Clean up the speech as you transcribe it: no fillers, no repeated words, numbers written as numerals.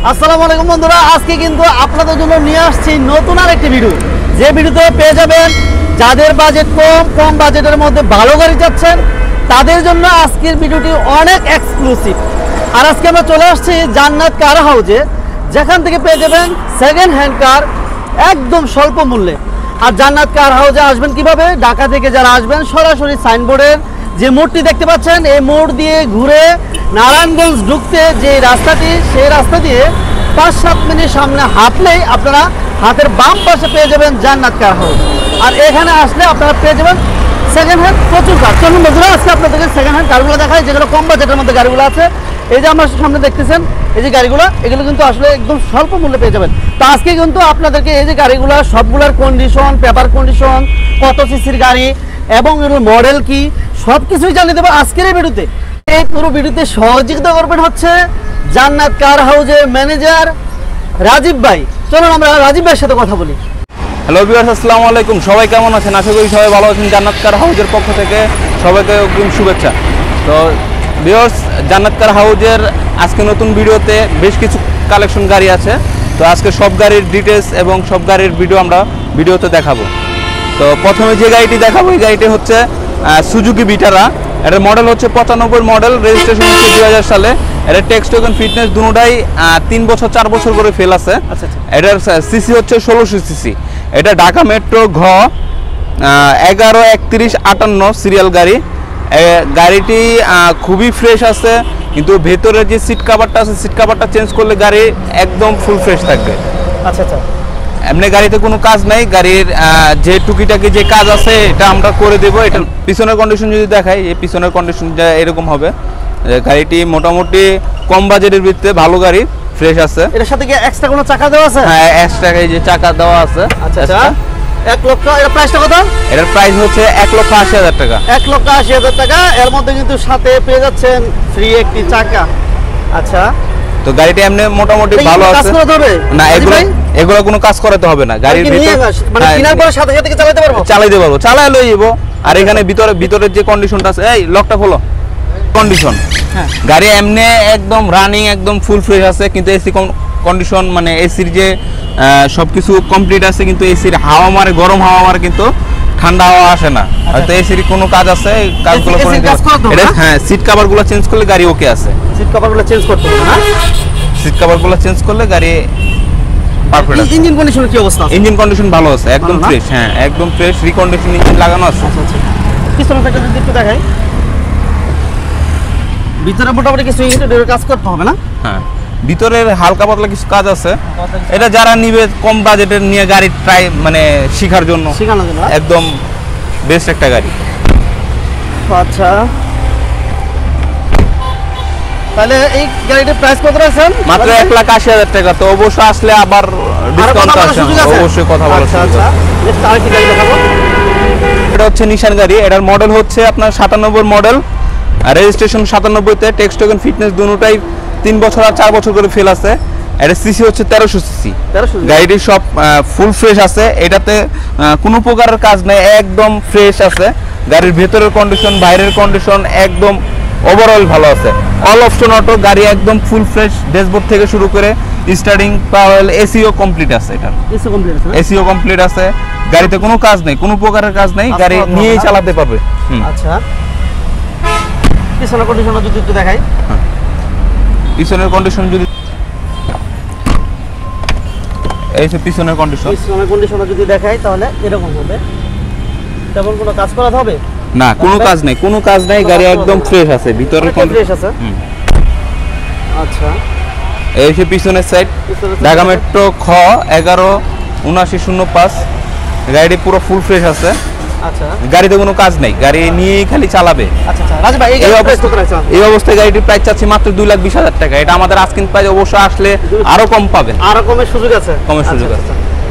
আসসালামু আলাইকুম বন্ধুরা, আজকে কিন্তু আপনাদের জন্য নিয়ে আসছি নতুন আরেকটি ভিডিও। যে ভিডিওতে পেয়ে যাবেন যাদের বাজেট কম বাজেটের মধ্যে ভালো গাড়ি চাচ্ছেন তাদের জন্য আজকের ভিডিওটি অনেক এক্সক্লুসিভ। আর আজকে আমরা চলে আসছি জান্নাত কার হাউজে, যেখান থেকে পেয়ে যাবেন সেকেন্ড হ্যান্ড কার একদম স্বল্প মূল্যে। আর জান্নাত কার হাউজে আসবেন কিভাবে? ঢাকা থেকে যারা আসবেন সরাসরি সাইনবোর্ডের যে মোড়টি দেখতে পাচ্ছেন এই মোড় দিয়ে ঘুরে নারায়ণগঞ্জ ঢুকতে যে রাস্তাটি, সেই রাস্তা দিয়ে 5-7 মিনিট সামনে হাঁটলেই আপনারা হাতের বাম পাশে পেয়ে যাবেন জান্নাত কার হাউস। আর এখানে আসলে আপনারা পেয়ে যাবেন সেকেন্ড হ্যান্ড প্রচুর কার। চলুন বন্ধুরা, আজকে আপনাদেরকে সেকেন্ড হ্যান্ড কারগুলো দেখাই, যেগুলো কম বাজেটের মধ্যে গাড়িগুলো আছে। এই যে আমার সামনে দেখতেছেন এই যে গাড়িগুলো, এগুলো কিন্তু আসলে একদম স্বল্প মূল্যে পেয়ে যাবেন। তো আজকে কিন্তু আপনাদেরকে এই যে গাড়িগুলো সবগুলোর কন্ডিশন, পেপার কন্ডিশন, কত সিসির গাড়ি এবং এর মডেল কি সব কিছুই জানিয়ে দেবো আজকের এই ভিডিওতে। এই পুরো ভিডিওতে সহযোগিতা করবেন হচ্ছে জান্নাত কার হাউজের ম্যানেজার রাজীব ভাই। চলুন আমরা রাজীব ভাইয়ের সাথে কথা বলি। হ্যালো ভিউয়ার্স, আসসালামু আলাইকুম। সবাই কেমন আছেন? আশা করি সবাই ভালো আছেন। জান্নাত কার হাউজের পক্ষ থেকে সবাইকে অগ্রিম শুভেচ্ছা। তো ভিউয়ার্স, জান্নাত কার হাউজের আজকে নতুন ভিডিওতে বেশ কিছু কালেকশন গাড়ি আছে। তো আজকে সব গাড়ির ডিটেলস এবং সব গাড়ির ভিডিও আমরা ভিডিওতে দেখাবো। তো প্রথমে যে গাড়িটি দেখাবো এই গাড়িটি হচ্ছে সুজুকি ভিটারা। এটার মডেল হচ্ছে 95 মডেল, রেজিস্ট্রেশন হচ্ছে 2000 সালে। এটার টেক্সট এবং ফিটনেস দুটোটাই 3 বছর 4 বছর করে ফেল আছে। এটার সিসি হচ্ছে 1600 সিসি। এটা ঢাকা মেট্রো ঘ 113158 সিরিয়াল গাড়ি। গাড়িটি খুবই ফ্রেশ আছে, কিন্তু ভেতরে যে সিট কাভারটা আছে সিট কাভারটা চেঞ্জ করলে গাড়ি একদম ফুল ফ্রেশ থাকবে। আচ্ছা আচ্ছা, এমনি গাড়িতে কোনো কাজ নাই, গাড়ির যে টুকিটাকি যে কাজ আছে এটা আমরা করে দেবো। এটা পিছনের কন্ডিশন যদি দেখাই, এই পিছনের কন্ডিশন এরকম হবে। গাড়িটি মোটামুটি কম বাজেটের ভিতরে ভালো গাড়ি, ফ্রেশ আছে। এর সাথে কি এক্সট্রা কোনো চাকা দেওয়া আছে? হ্যাঁ, এক্সট্রা এই যে চাকা দেওয়া আছে। আচ্ছা আচ্ছা, 1 লক্ষ। এর প্রাইসটা কত? এটার প্রাইস হচ্ছে 1,80,000 টাকা। 1,80,000 টাকা। এর মধ্যে কিন্তু সাথে পেয়ে যাচ্ছেন ফ্রি একটি চাকা। আচ্ছা, তো গাড়িটা এমনি মোটামুটি ভালো আছে। না, এগুলো কোনো কাজ করাতে হবে না। গাড়ির মানে কেনার পরে সাথে সাথে চালাতে পারবো? চালাতে পারবো, চালায় লই যাবো। আর এখানে ভিতরের যে কন্ডিশনটা আছে, এই লকটা খোলো, কন্ডিশন গাড়ি এমনি একদম রানিং, একদম ফুল ফ্রেশ আছে। কিন্তু এসি কন্ডিশন মানে এসির যে সবকিছু কমপ্লিট আছে, কিন্তু এসির হাওয়া মারে, গরম হাওয়া মারে, কিন্তু ঠান্ডা হাওয়া আসে না। হয়তো এসির কোনো কাজ আছে, কাজগুলো করে দিতে। হ্যাঁ, সিট কভারগুলো চেঞ্জ করলে গাড়ি ওকে আছে। সিট কভারগুলো চেঞ্জ করতে হবে না? সিট কভারগুলো চেঞ্জ করলে গাড়ি পারফেক্ট আছে। ইঞ্জিন কন্ডিশনের কি অবস্থা? ইঞ্জিন কন্ডিশন ভালো আছে, একদম ফ্রেশ। হ্যাঁ, একদম ফ্রেশ, রিকন্ডিশন ইঞ্জিন লাগানো আছে। আচ্ছা, পিছনের সাইডটা যদি একটু দেখাই, ভিতরে মোটামুটি কিছু ইঞ্জিনের কাজ করতে হবে না? হ্যাঁ, ভিতরের হালকা পাতলা কিছু কাজ আছে। এটা যারা নিবে কম বাজেটের নিয়ে গাড়ি ট্রাই মানে শেখার জন্য একদম বেস্ট একটা গাড়ি। আচ্ছা, তাহলে এই গাড়িটার প্রাইস কত রাখছেন? মাত্র 1,80,000 টাকা। তো অবশ্যই আসলে আবার ডিসকাউন্ট আছে, অবশ্যই কথা বলার সুযোগ আছে। নেক্সট আরেকটি গাড়ি দেখাবো। এটা হচ্ছে নিশান গাড়ি। এটার মডেল হচ্ছে আপনার 97 মডেল, রেজিস্ট্রেশন 97-তে। টেক্সট এবং ফিটনেস দুটোটাই 3 বছর আর 4 বছর করে ফেল আছে। এটা সিসি হচ্ছে 1300 সিসি। গাড়িটি সব ফুল ফ্রেশ আছে, এটাতে কোনো প্রকারের কাজ নেই, একদম ফ্রেশ আছে। গাড়ির ভেতরের কন্ডিশন, বাইরের কন্ডিশন একদম ওভারঅল ভালো আছে। অল অপশন অটো, গাড়ি একদম ফুল ফ্রেশ। ড্যাশবোর্ড থেকে শুরু করে স্টার্টিং পাওয়ার, এসিও কমপ্লিট আছে। এটা এসিও কমপ্লিট আছে। গাড়িতে কোনো কাজ নেই, কোনো প্রকারের কাজ নেই, গাড়ি নিয়েই চালাতে পারবে। আচ্ছা, পিছনের কন্ডিশন যদি একটু দেখাই। পিছনের কন্ডিশন যদি এই যে পিছনের কন্ডিশন যদি দেখাই তাহলে এরকম হবে। তেমন কোনো কাজ করাতে হবে না, কোনো কাজ নেই, কোনো কাজ নাই। গাড়ি একদম ফ্রেশ আছে, ভিতরে ফ্রেশ আছে। আচ্ছা, এই যে পিছনের সাইড ঢাকা মেট্রো খ 117905। গাড়িটি পুরো ফুল ফ্রেশ আছে। আচ্ছা, গাড়িতে কোনো কাজ নেই, গাড়ি নিয়েই খালি চালাবে। আচ্ছা আচ্ছা, রাজীব ভাই এই অবস্থায় গাড়িটির প্রাইস চাচ্ছি মাত্র 2,20,000 টাকা। এটা আমাদের আস্কিং প্রাইস, অবশ্য আসলে আরো কম পাবেন, আরো কমের সুযোগ আছে। কমের সুযোগ আছে।